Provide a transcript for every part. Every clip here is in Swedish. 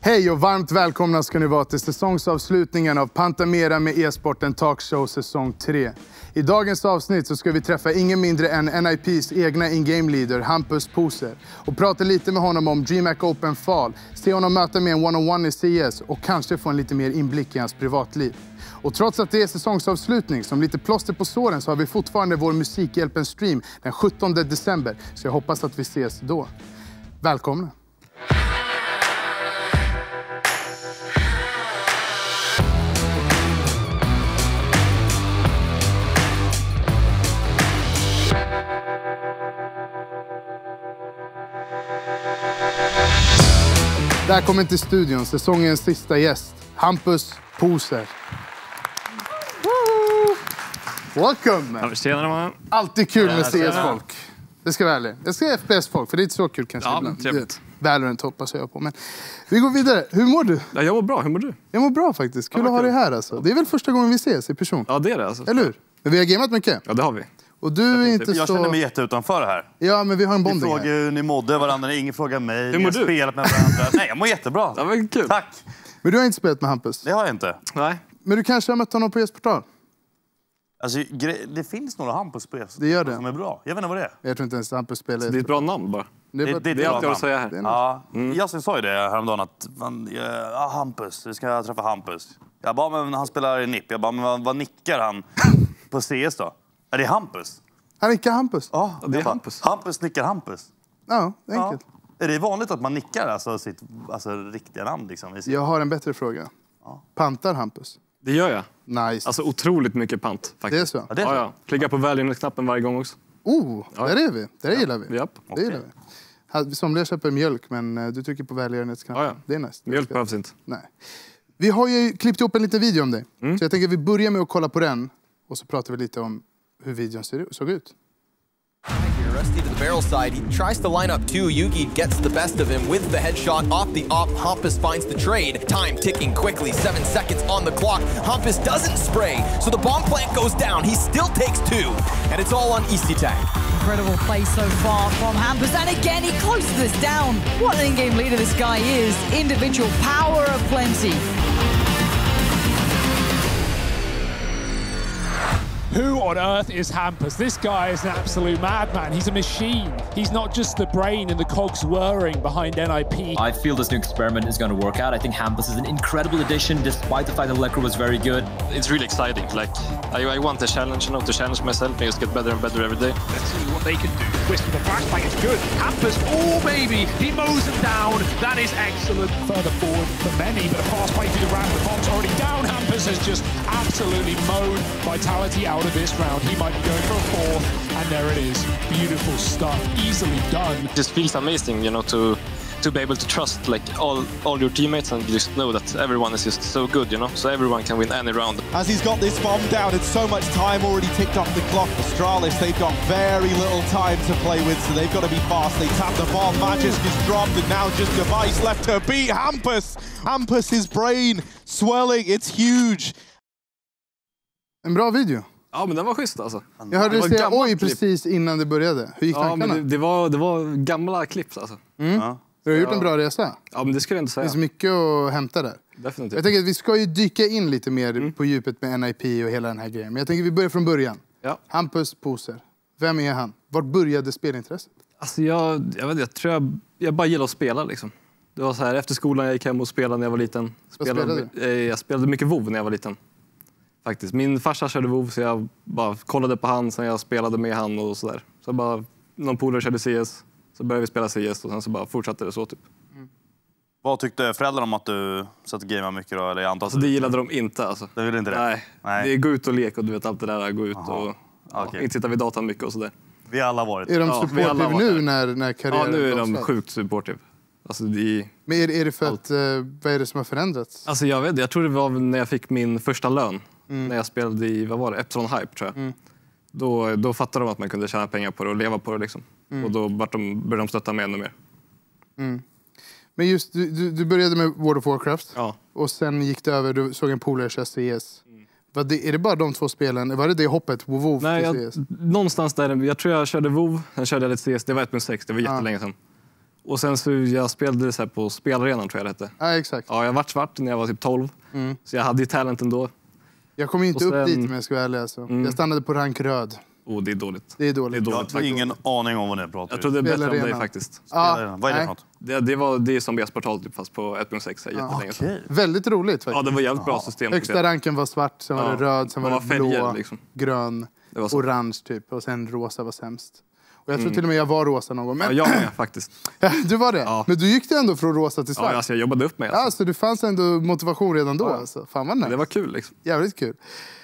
Hej och varmt välkomna ska ni vara till säsongsavslutningen av Pantamera med e-sporten Talkshow säsong 3. I dagens avsnitt så ska vi träffa ingen mindre än NIPs egna in-game leader Hampus Poser och prata lite med honom om DreamHack Open Fall, se honom möta med en one-on-one i CS och kanske få en lite mer inblick i hans privatliv. Och trots att det är säsongsavslutning som lite plåster på såren så har vi fortfarande vår Musikhjälpen-stream den 17 december, så jag hoppas att vi ses då. Välkomna! Välkommen till studion, säsongens sista gäst, Hampus Poser. Welcome! Tjena, man. Alltid kul med CS-folk. Det ska vara ärligt. Jag ska FPS-folk, för det är inte så kul kanske ibland. Trevligt. Valorant hoppas jag på. Men vi går vidare. Hur mår du? Ja, jag mår bra. Hur mår du? Jag mår bra faktiskt. Kul att ha dig här alltså. Det är väl första gången vi ses i person? Ja, det är det alltså. Eller hur? Men vi har gameat mycket. Ja, det har vi. Och du är inte jag så... känner mig jätteutanför det här. Ja, men vi har en bonding Ni frågar hur ni mådde varandra, ingen frågar mig. Hur mår du? Spelat med varandra. Nej, jag mår jättebra. Ja, men kul. Tack. Men du har inte spelat med Hampus? Det har jag inte. Nej. Men du kanske har mött honom på e-sportal? Alltså, det finns några Hampus på Det gör det. som är bra. Jag vet inte vad det är. Jag tror inte ens Hampus spelar. Det är ett bra namn bara. Det är Det Det är allt jag vill säga här. Ja, jag sa ju det häromdagen att Hampus, vi ska träffa Hampus. Jag bara, men han spelar i NIP. Jag bara, men vad nickar han på CS då? Är det Hampus? Han nickar Hampus? Ja, det är Hampus. Hampus nickar Hampus. Ja, enkelt. Ja. Är det vanligt att man nickar alltså sitt riktiga namn liksom? Jag har en bättre fråga. Pantar Hampus? Det gör jag. Nice. Alltså otroligt mycket pant faktiskt. Det är så? Ja, det är så. Ja. Klicka på Valorant-knappen varje gång också. Där är vi. Det gillar vi. Japp. Det gillar vi. Somliga köper mjölk, men du trycker på välgörenhetsknappen. Ja. Det är nice. Mjölk behövs inte. Nej. Vi har ju klippt ihop en liten video om dig. Så jag tänker att vi börjar med att kolla på den. Och så pratar vi lite om hur videon såg ut. Rusty to the barrel side. He tries to line up two. Yugi gets the best of him with the headshot off the op. Hampus finds the trade. Time ticking quickly. 7 seconds on the clock. Hampus doesn't spray, so the bomb plant goes down. He still takes two, and it's all on Easty Tag. Incredible play so far from Hampus, and again he closes this down. What an in-game leader this guy is. Individual power of plenty. Who on earth is Hampus? This guy is an absolute madman. He's a machine. He's not just the brain and the cogs whirring behind NIP. I feel this new experiment is going to work out. I think Hampus is an incredible addition, despite the fact that Lekr was very good. It's really exciting. Like, I want a challenge, to challenge myself and just get better and better every day. Let's see what they can do. Wisp with the flashbang is good. Hampus, oh baby, he mows them down. That is excellent. Further forward for many, but a fast play through the ramp. The bomb's already down. Hampus has just absolutely mowed Vitality out of this round. He might be going for a fourth, and there it is. Beautiful stuff, easily done. It just feels amazing, to be able to trust like all your teammates and just know that everyone is just so good, so everyone can win any round. As he's got this bomb down, it's so much time already ticked off the clock. Astralis, they've got very little time to play with, so they've got to be fast. They tap the bomb, Magisk is dropped, and now just Device left to beat Hampus. Hampus, his brain swelling, it's huge. En bra video. Ja, men den var schysst alltså. Jag hörde dig säga oj klipp. precis innan det började. Hur gick tankarna? Men det var gamla klipp alltså. Ja. Du har gjort en bra resa. Ja, men det skulle jag inte Det säga. finns mycket att hämta där. Definitivt. Jag tänker att vi ska ju dyka in lite mer på djupet med NIP och hela den här grejen. Men jag tänker att vi börjar från början. Ja. Hampus Poser. Vem är han? Vart började spelintresset? Alltså jag tror jag bara gillar att spela liksom. Det var så här, efter skolan jag gick hem och spelade när jag var liten. spelade Jag spelade mycket WoW när jag var liten. Faktiskt. Min farsa körde WoW så jag bara kollade på han sen jag spelade med han och sådär. Så bara, någon polare körde CS. Så började vi spela CS och sen så bara fortsatte det så typ. Vad tyckte föräldrarna om att du satt och gamea mycket då? Eller jag antar Alltså det gillade de inte alltså. Det ville inte det? Nej. Det är gå ut och leka och du vet allt det där. Gå ut och inte sitta vid datorn mycket och sådär. Vi har alla varit. Är de supportive nu när karriären... Ja, nu är de sjukt supportive. Alltså Men är det för att... vad är det som har förändrats? Alltså jag tror det var när jag fick min första lön. När jag spelade i, vad var det? Epsilon Hype tror jag. Då fattade de att man kunde tjäna pengar på det och leva på det liksom. Och då började de stötta mig ännu mer. Men just, du började med World of Warcraft. Ja. Och sen gick det över, du såg en polare köra CS. Är det bara de två spelen? Var det hoppet? WoW Nej, till CS? någonstans där. Jag tror jag körde WoW. Sen körde jag lite CS. Det var 1.6. Det var jättelänge sedan. Och sen så jag spelade det så här på spelarenan tror jag det hette. Ja, exakt. Ja, jag var svart när jag var typ 12. Så jag hade ju talent ändå. Jag kom inte Och upp sen- dit med jag ska vara ärlig alltså. Jag stannade på rank röd. Det är dåligt. Det är dåligt. Jag har ingen aning om vad ni pratar Jag trodde bättre om dig Spelarenan. faktiskt. Vad är det nej. för något? Det är som e-sportal typ, fast på 1.6 jättelänge sedan. Väldigt roligt faktiskt. Ja, det var jävligt bra system. tycker Högsta jag. ranken var svart, sen var det röd, sen Man var det var färger, blå, liksom. grön, Det var så. orange typ. Och sen rosa var sämst. Och jag tror till och med jag var rosa någon gång. Ja, Men jag med faktiskt. du var det? Ja. Men du gick det ändå från rosa till svart? Ja, alltså, jag jobbade upp mig. Ja, så det fanns ändå motivation redan då. Ja. Alltså. Fan vad nice. Det var kul liksom. Jävligt kul.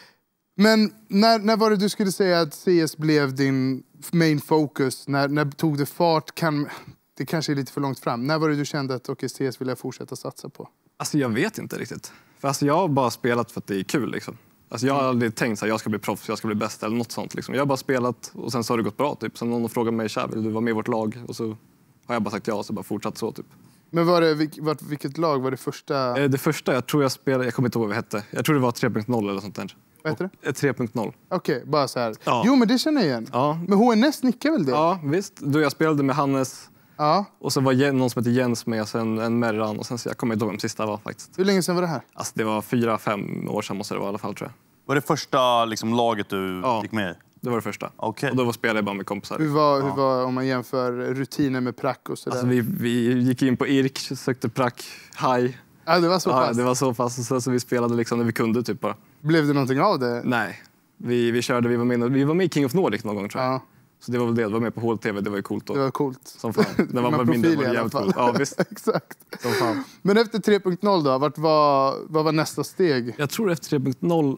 Men när var det du skulle säga att CS blev din main focus? När tog det fart? Det kanske är lite för långt fram. När var det du kände att okej, CS vill jag fortsätta satsa på? Alltså jag vet inte riktigt. För alltså, jag har bara spelat för att det är kul liksom. Alltså, jag har aldrig tänkt att jag ska bli proffs, jag ska bli bäst eller något sånt. Liksom. Jag har bara spelat och sen så har det gått bra. Typ. Sen någon frågade mig, tja, vill du vara med i vårt lag? Och så har jag bara sagt ja och så bara fortsatt så. Typ. Men vilket lag var det första? Det första jag tror jag spelade, jag kommer inte ihåg vad det hette. Jag tror det var 3.0 eller sånt där. Vad heter det? 3.0. Okej, bara så här. Ja. Jo, men det känner jag igen. Ja. Men HNS nickar väl det? Ja, visst. Då jag spelade med Hannes Ja. och så var någon som hette Jens med, sen en Merran och sen så jag kommer inte ihåg vem sista var faktiskt. Hur länge sedan var det här? Alltså det var 4-5 år sedan måste det vara i alla fall tror jag. Var det första liksom, laget du gick med i? Det var det första. Okej. Och då spelade jag bara med kompisar. Hur var om man jämför rutiner med prack och sådär? Alltså vi gick in på IRK, sökte prack, high. Ja, det var så Ja, pass. det var så fast. Och sen så vi spelade liksom när vi kunde typ bara. Blev det någonting av det? Nej. Vi körde, vi var med i King of Nordic någon gång tror jag. Ja, Så det var väl det, var med på HLTV, det var ju coolt då. det var coolt. Som fan. Det var Man bara mindre, profil var i alla jävligt fall. coolt. Ja visst. Exakt. Som fan. Men efter 3.0 då, vad var nästa steg? Jag tror efter 3.0,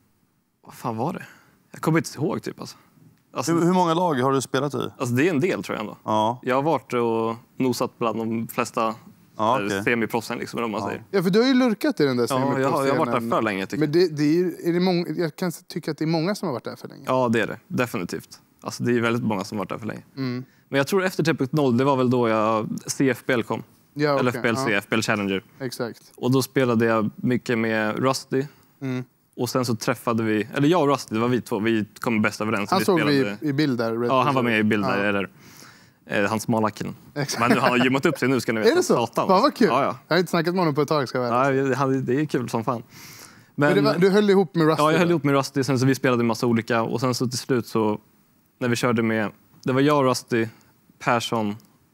vad fan var det? Jag kommer inte ihåg typ alltså. Hur många lag har du spelat i? Alltså det är en del tror jag ändå. Ja. Jag har varit och nosat bland de flesta okej. semiproffsen liksom, om man säger. Ja, för du har ju lurkat i den där Ja, jag har varit där för länge tycker jag. Men är det många, jag kan tycka att det är många som har varit där för länge. Ja, det är det. Definitivt. Alltså, det är väldigt många som har varit där för länge. Men jag tror efter 3.0, det var väl då CFBL kom. Ja, Eller okej. FBL, FBL Challenger. Exakt. Och då spelade jag mycket med Rusty. Och sen så träffade vi, eller jag och Rusty, det var vi två. Vi kom bäst överens. Han såg spelade, vi i bild där. Ja, han var med i bild där. Eller, han smala killen. Men nu, han har gymmat upp sig nu ska ni veta. Är det så? Satan. Fan vad kul. Ja, ja. Jag har inte snackat med honom på ett tag ska jag vara ärlig. Ja, det är kul som fan. Men du höll ihop med Rusty? Ja, jag höll då? ihop med Rusty. Sen så vi spelade en massa olika. Och sen så till slut så, när vi körde med, det var jag, Rusty, Persson,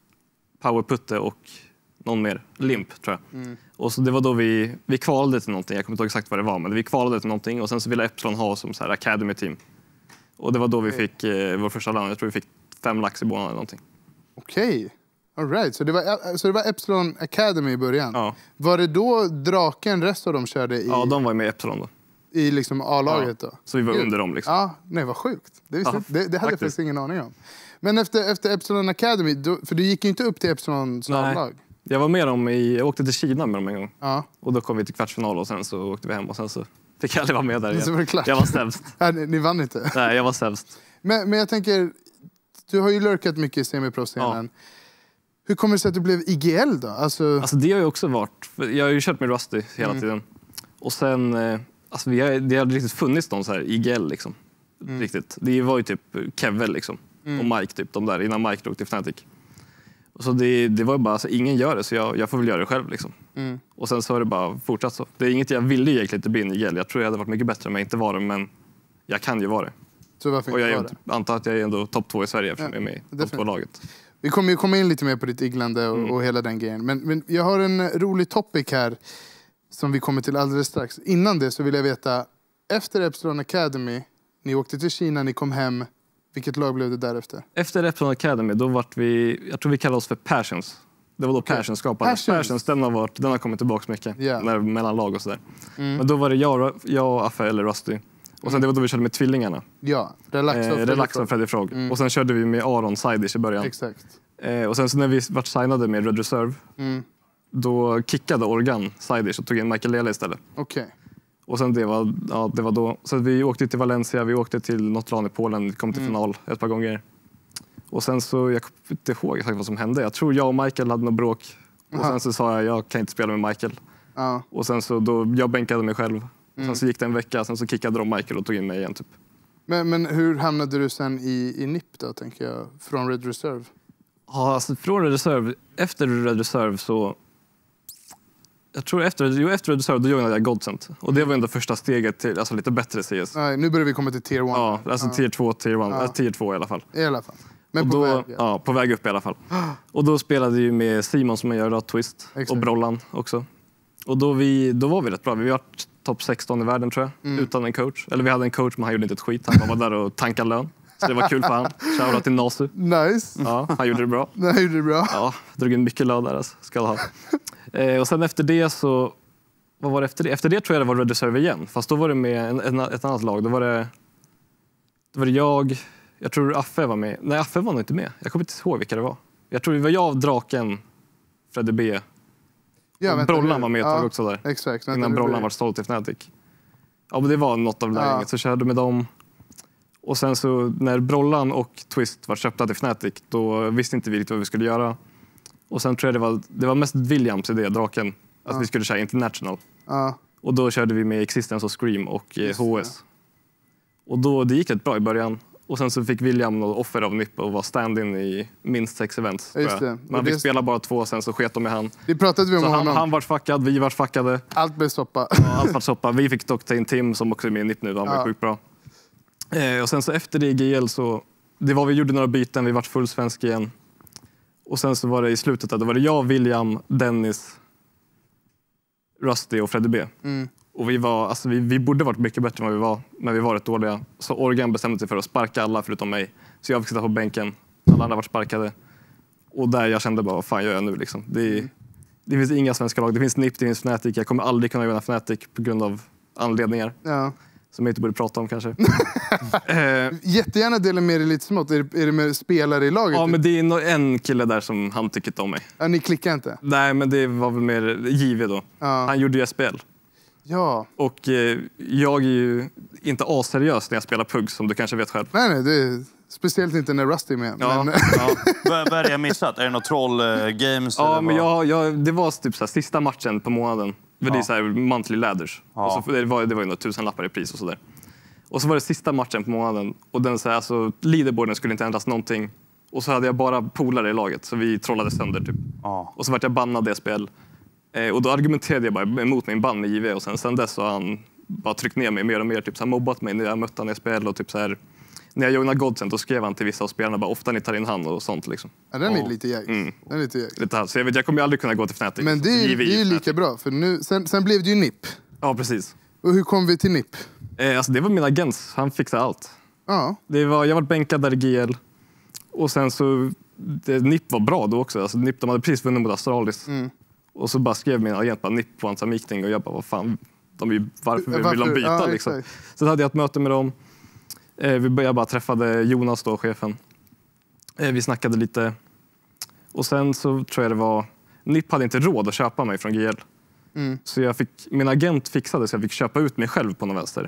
Powerputte och någon mer. Limp, tror jag. Och så det var då vi kvalade till någonting. Jag kommer inte ihåg exakt vad det var, men vi kvalade till någonting. Och sen så ville Epsilon ha som så här Academy-team. Och det var då vi fick vår första land. Jag tror vi fick 5 lax i månaden eller någonting. Okej. All right. Så det var Epsilon Academy i början? Ja. Var det då Draken, rest av dem körde i, Ja, de var ju med i Epsilon då. i liksom A-laget då? Så vi var under dem liksom. Ja, nej vad sjukt. Det hade jag faktiskt. faktiskt ingen aning om. Men efter Epsilon Academy, för du gick ju inte upp till Epsilons A-lag. Jag var med dem jag åkte till Kina med dem en gång. Ja. Och då kom vi till kvartsfinal och sen så åkte vi hem och sen så fick jag aldrig vara med där Så var det igen. klart. Jag var sämst. Ja, ni vann inte. Nej, jag var sämst. Men jag tänker, du har ju lurkat mycket i semiproffscenen. Hur kommer det sig att du blev IGL då? Alltså det har ju också varit, jag har ju kört med Rusty hela tiden. Och sen, alltså det har riktigt funnits någon så här IGL liksom. Riktigt. Det var ju typ Kevin liksom. Och Mike typ, de där innan Mike drog till Fnatic. Och så det var ju bara, alltså, ingen gör det så jag får väl göra det själv liksom. Och sen så har det bara fortsatt så. Det är inget jag ville egentligen inte bli en IGL. Jag tror jag hade varit mycket bättre om jag inte var det, men jag kan ju vara det. Så varför Och inte jag var det? antar att jag är ändå topp 2 i Sverige eftersom jag är med i topp 2-laget. Vi kommer ju komma in lite mer på ditt iglande och hela den grejen. Men jag har en rolig topic här som vi kommer till alldeles strax. Innan det så vill jag veta, efter Epsilon Academy, ni åkte till Kina, ni kom hem. Vilket lag blev det därefter? Efter Epsilon Academy, då vart vi, jag tror vi kallade oss för Passions. Det var då Passions skapades. Passions, den har kommit tillbaka mycket. Yeah. Mellan lag och sådär. Men då var det jag och Affe eller Rusty. Och sen det var då vi körde med tvillingarna. Ja, Relax och Freddy Frog. Och sen körde vi med Aron Sidish i början. Exakt. Och sen så när vi vart signade med Red Reserve, då kickade Organ Sidish och tog in Michael Lele istället. Okej. Och sen det var då. Så vi åkte till Valencia, vi åkte till något land i Polen, kom till final ett par gånger. Och sen så, jag kommer inte ihåg exakt vad som hände. Jag tror jag och Michael hade något bråk. Och sen så sa jag kan inte spela med Michael. Ja. Och sen så då, jag bänkade mig själv. Sen så gick det en vecka, sen så kickade de Michael och tog in mig igen typ. Men hur hamnade du sen i NIP då, tänker jag, från Red Reserve? Ja, alltså från Red Reserve, efter Red Reserve så... Jag tror efter Red Reserve då joinade jag Godsent. Och det var ändå första steget till alltså, lite bättre CS. Nej, nu börjar vi komma till Tier 1. Ja, alltså Tier 2, Tier 1. Tier 2 i alla fall. I alla fall. Men och på då, väg. Ja, på väg upp i alla fall. Och då spelade vi med Simon som gör Twist. Exakt. Och Brollan också. Och då var vi rätt bra. Vi var topp 16 i världen tror jag. Utan en coach. Eller vi hade en coach men han gjorde inte ett skit. Han var där och tankade lön. Så det var kul för han. Shoutout till Nasu. Nice. Ja, han gjorde det bra. Han gjorde det bra. Ja, drog in mycket lön där alltså. Ska ha. Och sen efter det så... Vad var det efter det? Efter det tror jag det var Red Reserve igen. Fast då var det med ett annat lag. Då var det jag tror Affe var med. Nej, Affe var nog inte med. Jag kommer inte ihåg vilka det var. Jag tror det var jag, Draken, Freddy B. Ja, Brollan var med ett tag också där. Exakt. Innan Brollan var stolt i Fnatic. Ja, men det var något av läget. Så körde med dem. Och sen så när Brollan och Twist var köpta till Fnatic, då visste inte vi riktigt vad vi skulle göra. Och sen tror jag det var mest Williams idé, Draken. Att vi skulle köra International. Och då körde vi med Existence och Scream och HS. Och det gick rätt bra i början. Och sen så fick William något offer av NIP och var stand-in i minst 6 events. Man fick spela bara 2, sen så sket de med han. Det pratade vi om honom. Han var fuckad, vi var fuckade. Allt blev soppa. Ja, allt var soppa. Vi fick dock ta in Tim som också är med i NIP nu. Han var sjukt bra. Och sen så efter det i GL så... Vi gjorde några byten, vi var full svensk igen. Och sen så var det i slutet där, då var det jag, William, Dennis, Rusty och Freddy B. Och vi borde varit mycket bättre än vad vi var, men vi var rätt dåliga. Så Organ bestämde sig för att sparka alla förutom mig. Så jag fick sitta på bänken. Alla andra var sparkade. Och där jag kände bara, vad fan gör jag nu liksom? Det finns inga svenska lag. Det finns NIP, det finns Fnatic. Jag kommer aldrig kunna vinna Fnatic på grund av anledningar. Ja. Som jag inte borde prata om kanske. Jättegärna dela med er lite smått. Är det med spelare i laget? Ja, men det är en kille där som han tycker inte om mig. Ja, ni klickar inte? Nej, men det var väl mer givet då. Ja. Han gjorde ju SPL. Ja. Och jag är ju inte aseriös när jag spelar PUG, som du kanske vet själv. Nej, det är speciellt inte när Rusty är med. Ja, men... Vad är det jag missat? Är det något troll-games? Ja, men det var typ så här, sista matchen på månaden. Det är så här monthly ladders. Ja. Och så, det var ju några 1000-lappar i pris och sådär. Och så var det sista matchen på månaden. Och den så här, alltså, leaderboarden skulle inte ändras någonting. Och så hade jag bara polare i laget. Så vi trollade sönder typ. Ja. Och så vart jag bannad det spel. Och då argumenterade jag bara emot min ban med JV. Och sen dess så har han bara tryckt ner mig mer och mer. Typ så här, mobbat mig när jag mötte han i spel. Och typ så här, när jag joinade Godsent då skrev han till vissa av spelarna bara ofta ni tar in han och sånt liksom. Ja, den är lite jäg. Den är lite jäg. Lite så jag kommer aldrig kunna gå till Fnatic. Men det är ju lika bra, för nu, sen blev det ju NIP. Ja, precis. Och hur kom vi till NIP? Alltså det var min agent, han fixade allt. Ja. Jag var bänkad där i GL. Och sen så, NIP var bra då också. Alltså, NIP, de hade precis vunnit mot Astralis. Och så bara skrev min agent bara NIP på en meeting och jag bara, vad fan, varför vill de byta ja, liksom. Så hade jag ett möte med dem. Jag bara träffade Jonas då, chefen. Vi snackade lite. Och sen så tror jag det var... NIP hade inte råd att köpa mig från GL. Så min agent fixade så jag fick köpa ut mig själv på någon vänster.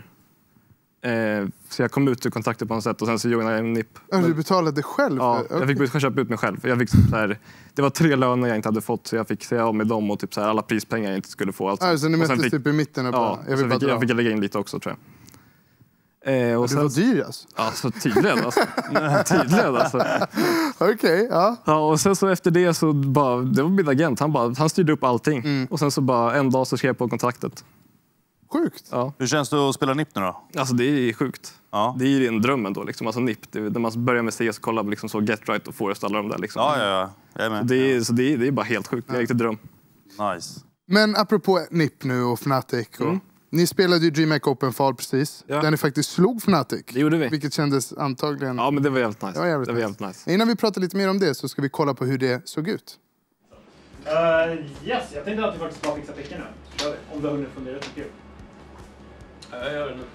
Så jag kom ut ur kontakter på något sätt och sen så joinade jag NIP. Du betalade själv? Ja, jag fick köpa ut mig själv. Jag fick så här, det var 3 löner jag inte hade fått så jag fick säga av med dem och typ så här, alla prispengar jag inte skulle få. Alltså. Så ni möttes typ i mitten? Ja, jag fick lägga in lite också tror jag. Och sen, du var dyr alltså? Ja, så tydligen alltså. Okej, ja. Ja, och sen så efter det så bara, det var min agent, han styrde upp allting. Och sen så bara en dag så skrev jag på kontraktet. Sjukt. Ja. Hur känns det att spela NIP nu då? Alltså det är sjukt. Ja. Det är ju en dröm ändå liksom. Alltså NIP, när man börjar med CS och kollar på liksom så Get Right och Forest och alla de där liksom. Ja. Jag är med. Det är bara helt sjukt. Det är en riktig dröm. Nice. Men apropå NIP nu och Fnatic och... Ni spelade ju DreamHack Open Fall precis. Ja. Där ni faktiskt slog Fnatic. Det gjorde vi. Vilket kändes antagligen... Ja, men det var jävligt nice. Det var jävligt nice. Innan vi pratar lite mer om det så ska vi kolla på hur det såg ut. Yes, jag tänkte att vi faktiskt bara fixa picken nu. Så kör vi. Om du har hunnit fundera tycker jag. Jag gör det nu.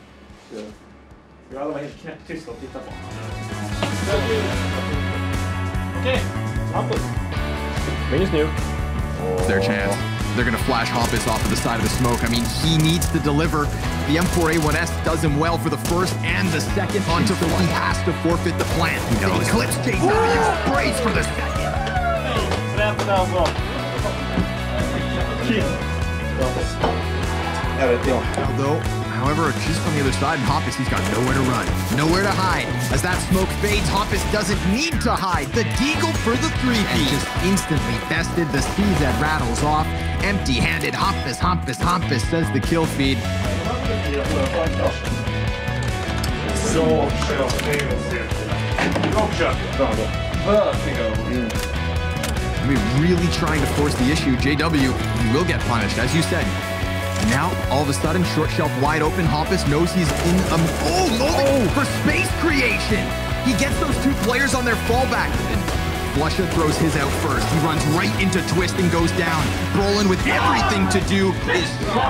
Ska alla vara helt knäpptysta och titta på. Okej, Hampus. Ring is new. Their chance. They're going to flash Hampus off to the side of the smoke. I mean, he needs to deliver. The M4A1S does him well for the first and the second onto so he has to forfeit the plant. Eclipse JW sprays for the second. However, just on the other side, Hampus, he's got nowhere to run, nowhere to hide. As that smoke fades, Hampus doesn't need to hide. The Deagle for the 3-peat. And just instantly bested. The CZ rattles off. Empty-handed. Hampus, says the kill feed. I mean, really trying to force the issue. JW will get punished, as you said. Now, all of a sudden, short shelf wide open. Hampus knows he's in a... for space creation! He gets those 2 players on their fallback. And Flusha throws his out first. He runs right into Twist and goes down. Brolin with everything to do is...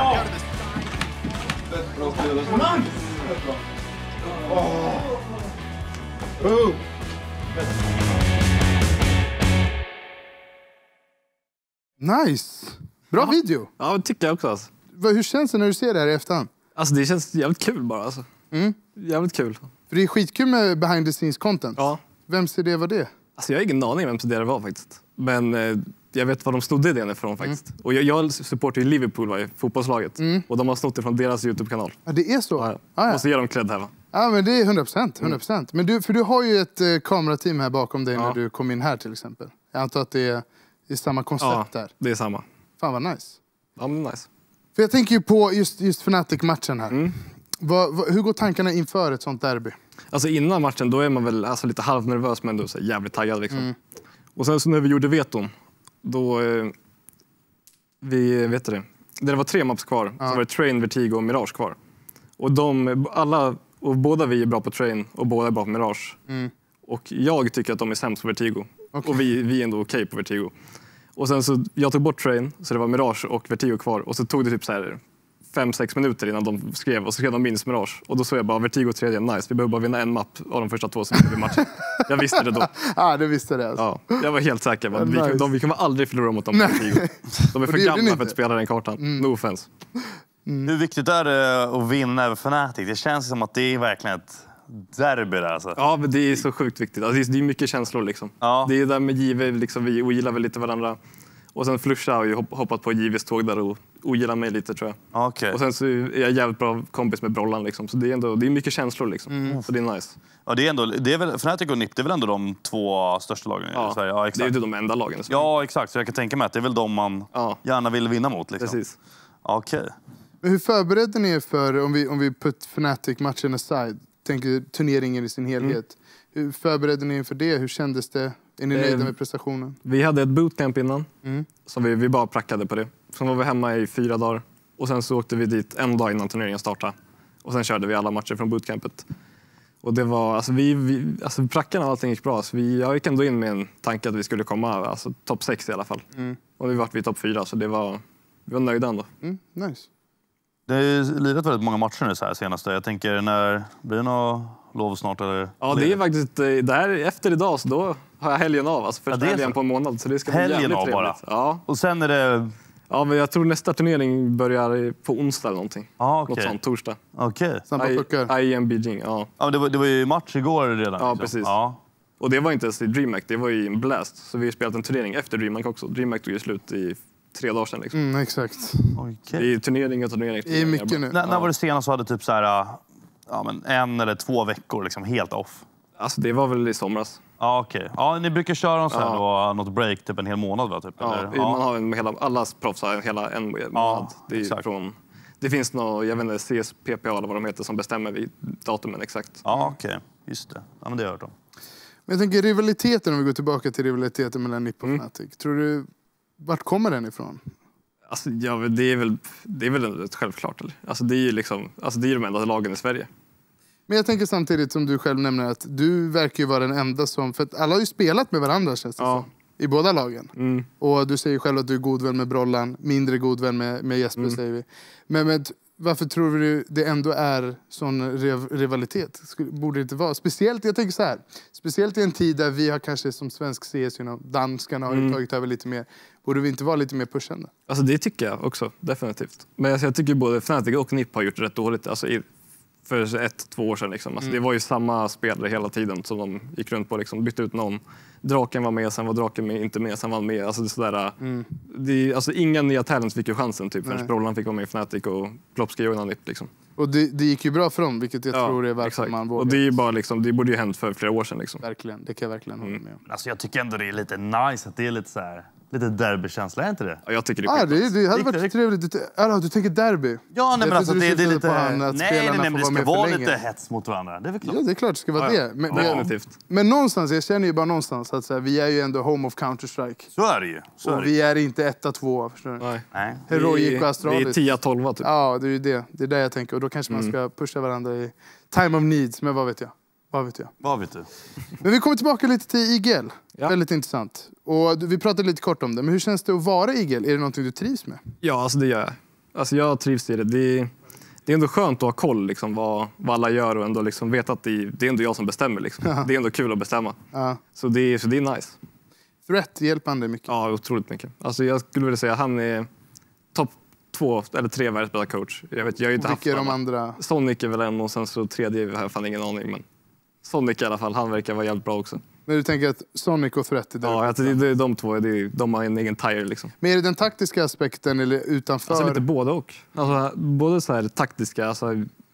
Nice! Bra video! Ja, det tycker jag också. Alltså. Hur känns det när du ser det här i efterhand? Alltså det känns jävligt kul bara. Alltså. Jävligt kul. För det är skitkul med behind the scenes content. Ja. Vems idé var det? Alltså jag har ingen aning vem det var faktiskt. Men jag vet var de snodde idén ifrån faktiskt. Och jag supportar ju Liverpool, fotbollslaget. Och de har snott det från deras YouTube-kanal. Ja, det är så? Ja. Måste ge dem cred här, va? Ja, men det är 100%. Men du har ju ett kamerateam här bakom dig när du kom in här till exempel. Jag antar att det är samma koncept där. Det är samma. Fan vad nice. Ja, men nice. För jag tänker ju på just Fnatic-matchen här. Hur går tankarna inför ett sånt derby? Alltså innan matchen då är man väl alltså, lite halvnervös men ändå så jävligt taggad liksom. Och sen så när vi gjorde veton då vi vet det var 3 maps kvar. Så var det Train, Vertigo och Mirage kvar. Och båda vi är bra på Train och båda är bra på Mirage. Och jag tycker att de är sämst på Vertigo. Okay. Och vi är ändå okej på Vertigo. Och sen så jag tog bort Train så det var Mirage och Vertigo kvar och så tog det typ så här 5-6 minuter innan de skrev och så skrev de minst Mirage. Och då såg jag bara Vertigo 3D, nice. Vi behöver bara vinna en mapp av de första 2 som vi matchen. Jag visste det då. Du visste det alltså. Ja, jag var helt säker på att vi kommer aldrig förlora mot dem på Vertigo. De är för gamla för att spela den kartan. No offense. Hur viktigt är det att vinna över Fnatic? Det känns som att det är verkligen ett derby där alltså. Ja, men det är så sjukt viktigt. Alltså, det är mycket känslor liksom. Ja. Det är där med Give, liksom, vi ogillar väl lite varandra. Och sen Flusha har ju hoppat på Gives tåg där och ogillar mig lite tror jag. Okay. Och sen så är jag jävligt bra kompis med Brollan liksom. Så det är mycket känslor liksom. Så det är nice. Ja, det är väl Fnatic och NiP, det är väl ändå de 2 största lagen i Sverige? Ja, exakt. Det är ju de enda lagen. Ja, exakt. Så jag kan tänka mig att det är väl de man gärna vill vinna mot liksom. Precis. Okej. Men hur förberedde ni er för, om vi put Fnatic-matchen aside, tänker turneringen i sin helhet. Hur förberedde ni er för det? Hur kändes det? Är ni nöjda med prestationen? Vi hade ett bootcamp innan. Som vi bara prackade på det. Sen var vi hemma i 4 dagar. Och sen så åkte vi dit en dag innan turneringen startade. Och sen körde vi alla matcher från bootcampet. Och det var, alltså prackarna och allting gick bra. Så jag gick ändå in med en tanke att vi skulle komma topp 6 i alla fall. Och vi vart vid topp 4 så vi var nöjda ändå. Nice. Det har lirat väldigt många matcher nu så här senaste. Jag tänker, när blir det något lov snart? Eller? Ja, det är faktiskt, det här efter idag så då har jag helgen av. Alltså första helgen på en månad. Så det ska bli jävligt trevligt. Bara. Ja. Och sen är det... Ja, men jag tror nästa turnering börjar på onsdag eller någonting. Okay. Något sånt, torsdag. Okej. IEM Beijing, ja. Ja, men det var ju match igår redan. Ja, precis. Ja. Och det var inte ens i DreamHack, det var ju en blast. Så vi har spelat en turnering efter DreamHack också. DreamHack tog ju slut i 3 dagar sedan liksom. Exakt. Okay. Det är turnering. Det är mycket nu. När var det senast så hade typ så här, 1 eller 2 veckor liksom helt off? Alltså det var väl i somras. Ja, okej. Ja, ni brukar köra något break typ en hel månad va? Typ, ja, eller? Man har alla proffs har en månad. Det är det finns något, jag vet inte, CSPPA eller vad de heter som bestämmer datumen exakt. Ja, okej. Just det. Ja, men det har jag hört om. Men jag tänker rivaliteten, om vi går tillbaka till rivaliteten mellan NiP och Fnatic. Tror du, vart kommer den ifrån? Alltså, ja, det är väl självklart. Eller? Alltså, det är ju liksom, det är de enda lagen i Sverige. Men jag tänker samtidigt som du själv nämner att du verkar ju vara den enda som... För att alla har ju spelat med varandra känns det som, i båda lagen. Och du säger själv att du är god vän med Brollan, mindre god vän med Jesper säger vi. Men varför tror du det ändå är sån rivalitet? Borde det inte vara? Speciellt, jag tänker så här. Speciellt i en tid där vi har kanske som svensk CS, danskarna har tagit över lite mer. Borde vi inte vara lite mer pushande? Alltså det tycker jag också, definitivt. Men jag tycker både Fnatic och NiP har gjort rätt dåligt. Alltså för 1-2 år sedan. Liksom. Alltså, det var ju samma spelare hela tiden som de gick runt på. Liksom. Bytte ut någon. Draken var med, sen var Draken inte med, sen var han med. Alltså, det är sådär, alltså, inga nya talents fick ju chansen typ, förrän Brollan fick vara med i Fnatic och Plopsky och Nip. Liksom. Och det gick ju bra för dem, vilket jag tror är varför man vågar. Och det är ju bara liksom, det borde ju hänt för flera år sedan. Liksom. Verkligen, det kan jag verkligen hålla med om. Alltså, jag tycker ändå det är lite nice att det är lite så här... Lite derbykänsla, är inte det? Ja, jag tycker det är det hade varit trevligt. Du tänker derby? Ja, nej, men alltså det är lite... Nej, men det ska vara lite hets mot varandra. Det är väl klart. Ja, det är klart det ska vara det. Definitivt. Men någonstans, jag känner ju bara någonstans att så här, vi är ju ändå home of Counter-Strike. Så är det ju. Och vi är inte 1-2, förstår du? Nej. Heroic och Astralis. Vi är 10-12 typ. Ja, det är ju det. Det är där jag tänker. Och då kanske man ska pusha varandra i time of needs. Men vad vet jag? Vad vet du? Men vi kommer tillbaka lite till IGL. Ja. Väldigt intressant. Och vi pratade lite kort om det. Men hur känns det att vara IGL? Är det någonting du trivs med? Ja, alltså det gör jag. Alltså jag trivs i det. Det är ändå skönt att ha koll liksom, vad alla gör och ändå liksom veta att det är ändå jag som bestämmer. Liksom. Ja. Det är ändå kul att bestämma. Ja. Så det är nice. Threat hjälper han dig mycket? Ja, otroligt mycket. Alltså jag skulle vilja säga att han är topp 2 eller 3 världsbästa coach. Jag är inte haft de andra? Sonic är väl en och sen så tredje har jag fan ingen aning. Men Sonic i alla fall, han verkar vara jävligt bra också. Men du tänker att Sonic och Threat är där? Ja, det är de två. De har en egen tire liksom. Men är det den taktiska aspekten eller utanför? Alltså lite både och. Alltså, både så här taktiska, alltså,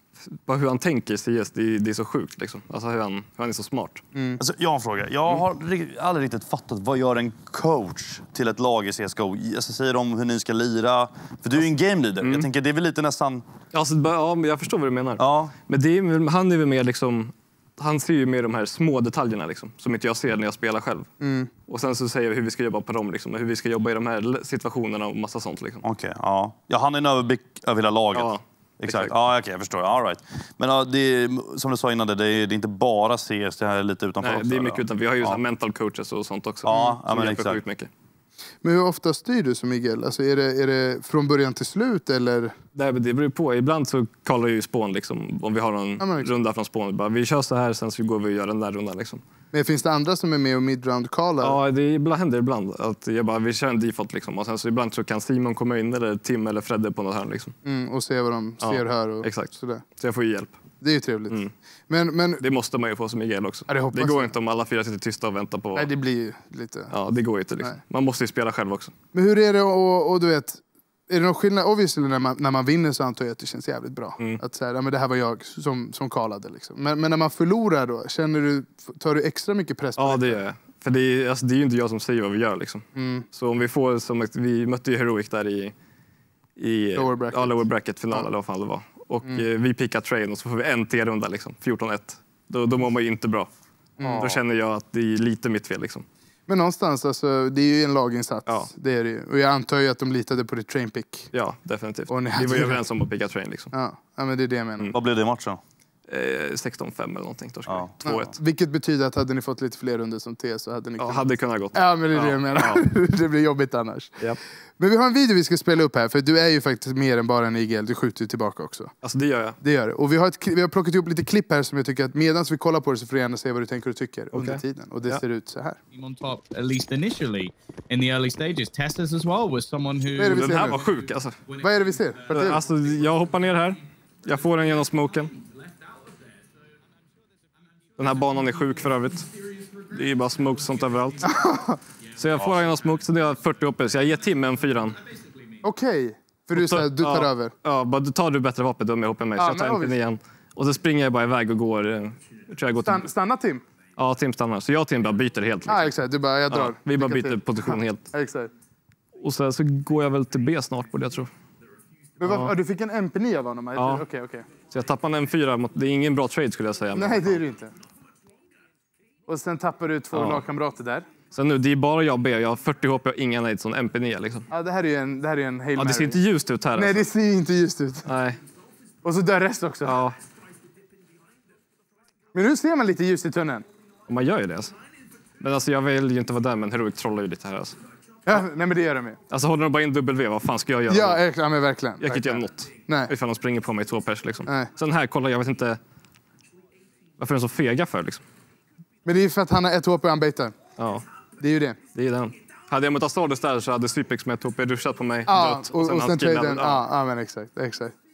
hur han tänker i CS, det är så sjukt liksom. Alltså hur han är så smart. Alltså, jag har en fråga. Jag har aldrig riktigt fattat vad gör en coach till ett lag i CSGO? Alltså, säger de hur ni ska lira? För du är ju en game leader. Jag tänker det är väl lite nästan... Alltså, ja, jag förstår vad du menar. Ja. Men han är väl mer liksom... Han ser ju mer de här små detaljerna liksom, som inte jag ser när jag spelar själv. Och sen så säger jag hur vi ska jobba på dem liksom, och hur vi ska jobba i de här situationerna och massa sånt liksom. Okej, ja. Ja, han är en överblick över hela laget. Ja, exakt. Ja, okej, jag förstår. All right. Men ja, det är, som du sa innan, det är inte bara CS, det här är lite utanför. Nej, också. Det är mycket utan. Vi har ju mental coaches och sånt också. Ja, men hjälper exakt. sjukt mycket. Men hur ofta styr du som IGL? Alltså är det från början till slut eller? Det beror på. Ibland så kollar jag ju spån liksom, om vi har en runda från spån. Bara, vi kör så här, sen så går vi och gör den där rundan liksom. Men finns det andra som är med och midround-callar? Ja, det händer ibland. Att vi kör en default liksom. Och sen så ibland så kan Simon komma in, eller Tim eller Fredde på något hörn liksom. Och se vad de ser här och exakt. Sådär. Så jag får ju hjälp. Det är ju trevligt. Men det måste man ju få som IGL också. Ja, det går inte om alla 4 sitter tysta och väntar på... Nej, det blir ju lite... Ja, det går ju inte liksom. Man måste ju spela själv också. Men hur är det och du vet... Är det någon skillnad? Obviously när man vinner så antar jag att det känns jävligt bra. Att säga, ja, men det här var jag som callade liksom. Men när man förlorar då, tar du extra mycket press på det? Ja, det gör jag. För det är ju inte jag som säger vad vi gör liksom. Så om vi får, som vi mötte ju Heroic där i lower bracket final eller vad fan det var. Och vi pickar train och så får vi en T-runda liksom, 14-1. Då mår man ju inte bra. Då känner jag att det är lite mitt fel liksom. Men någonstans, alltså, det är ju en laginsats. Ja. Det är det ju. Och jag antar ju att de litade på ditt train pick. Ja, definitivt. Vi var ju överens om att picka train liksom. Ja, men det är det jag menar. Vad blev det i matchen? 16-5 eller någonting. 2-1. Vilket betyder att hade ni fått lite fler runder som T så hade ni hade kunnat gått. Ja, men det är det jag menar. Det blir jobbigt annars. Yep. Men vi har en video vi ska spela upp här, för du är ju faktiskt mer än bara en IGL. Du skjuter ju tillbaka också. Alltså det gör jag. Det gör det. Och vi har plockat ihop lite klipp här som jag tycker att medan vi kollar på det så får du gärna se vad du tänker och tycker under tiden. Och det ser ut så här. On top, at least initially, in the early stages. Teslas as well was someone who... Den här var sjuk alltså. Vad är det vi ser? Alltså jag hoppar ner här. Jag får den genom smoken. Den här banan är sjuk för övrigt. Det är ju bara smoke sånt överallt. Så jag får genom smoke, så det är 40 HP. Så jag ger Tim en 4. Okej. För du tar över? Ja, bara tar du bättre vapen, då med HP med. Så jag tar en pin igen. Och så springer jag bara iväg och går... Stanna Tim? Ja, Tim stannar. Så jag och Tim bara byter helt. Liksom. Exakt. Du bara, jag drar. Vi bara byter position helt. Exakt. Och så går jag väl till B snart på det, jag tror. Men du fick en MP9 av honom? Ja. Okej. Så jag tappade en 4. Det är ingen bra trade skulle jag säga. Nej, det är det inte. Och sen tappar du 2 lagkamrater där. Sen nu, det är bara jag B. Jag har 40 HP och inga nades som MP9 liksom. Ja, det här är ju en Hail Mary. Det ser inte ljust ut här. Nej, det ser inte ljust ut. Nej. Och så dör rest också. Ja. Men nu ser man lite ljus i tunneln. Och man gör ju det alltså. Men alltså jag vill ju inte vara där, men Heroic trollar ju lite här alltså. Ja, nej men det gör de ju. Alltså håller de bara in W, vad fan ska jag göra? Ja, men verkligen. Jag kan inte göra något. Nej. Ifall de springer på mig 2 pers liksom. Nej. Sen här, kolla, jag vet inte varför är de så fega för liksom. Men det är ju för att han har 1 HP och han baitar. Ja. Det är ju det. Det är den. Hade jag mot Astralis där så hade Sypex med 1 HP ruschat på mig. Ja, dött, och sen traden. Ja, men exakt.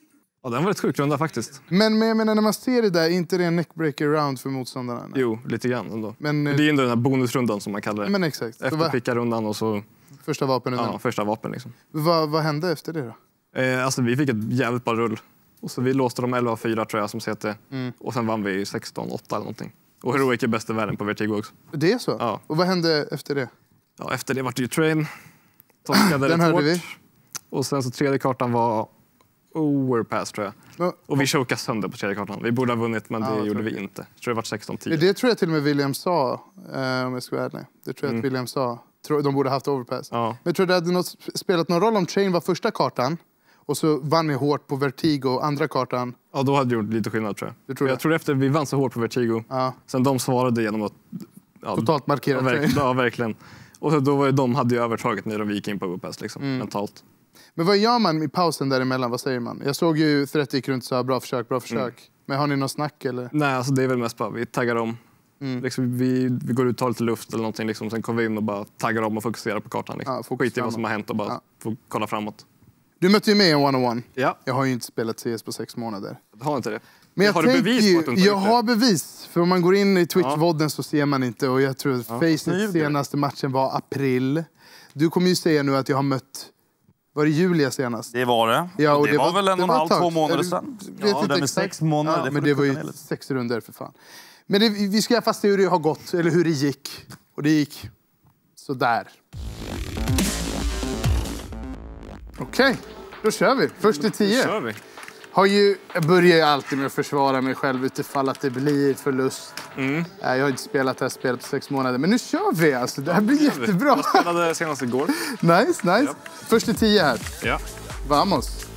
Ja, den var ett sjukt runda faktiskt. Men jag menar, när man ser det där, är inte det en neckbreaker round för motståndarna? Nej. Jo, lite grann ändå. Men det är ändå den här bonusrundan som man kallar det. Men exakt. Efter picka-rundan och så... Första vapen Ja, första vapen liksom. Vad hände efter det då? Alltså vi fick ett jävligt bra rull. Och så vi låste dem 11-4 tror jag som CT. Och sen vann vi 16-8 eller någonting. Och Heroic är bäst i världen på Vertigo också. Det är så? Ja. Och vad hände efter det? Ja, efter det var det ju Train. Torskade Den hörde vi. Och sen så tredje kartan var Overpass tror jag. Och vi chokade sönder på tredje kartan. Vi borde ha vunnit men det gjorde vi inte. Jag tror det var 16-10. Det tror jag till och med William sa, om jag ska vara ärlig. Det tror jag att William sa. De borde haft overpass. Ja. Men jag tror det hade spelat någon roll om Train var första kartan och så vann ni hårt på Vertigo andra kartan. Ja, då hade det gjort lite skillnad tror jag. Jag tror efter vi vann så hårt på Vertigo. Ja. Sen de svarade genom att... Ja, totalt markera Train. Ja, verkligen. Och så då var de hade ju övertaget när de gick in på overpass liksom, mentalt. Men vad gör man i pausen däremellan? Vad säger man? Jag såg ju 30 gick runt och sa bra försök. Men har ni någon snack eller? Nej, alltså det är väl mest bara vi taggar om. Liksom, vi går ut och tar lite luft eller någonting. Liksom. Sen kommer vi in och bara taggar om och fokuserar på kartan. Liksom. Skit i vad som har hänt och bara får kolla framåt. Du mötte ju mig i en 1-on-1. Ja. Jag har ju inte spelat CS på 6 månader. Du har inte det? Men har du bevis på att du inte jag har bevis. För om man går in i Twitch-vodden så ser man inte. Och jag tror att Faceit senaste matchen var april. Du kommer ju säga nu att jag har mött... Var det Julia senast? Det var det. Ja, och det var väl 1,5-2 månader sedan. Ja, det med 6 månader. Ja, men det var ju 6 runder för fan. Men vi ska fast hur det har gått, eller hur det gick. Och det gick sådär. Okej, då kör vi. Först till 10. Jag börjar ju alltid med att försvara mig själv utifall att det blir förlust. Jag har inte spelat det här spelet på 6 månader. Men nu kör vi alltså. Det här blir jättebra. Jag spelade senast igår. Nice. Ja. Först till 10 här. Ja. Vamos.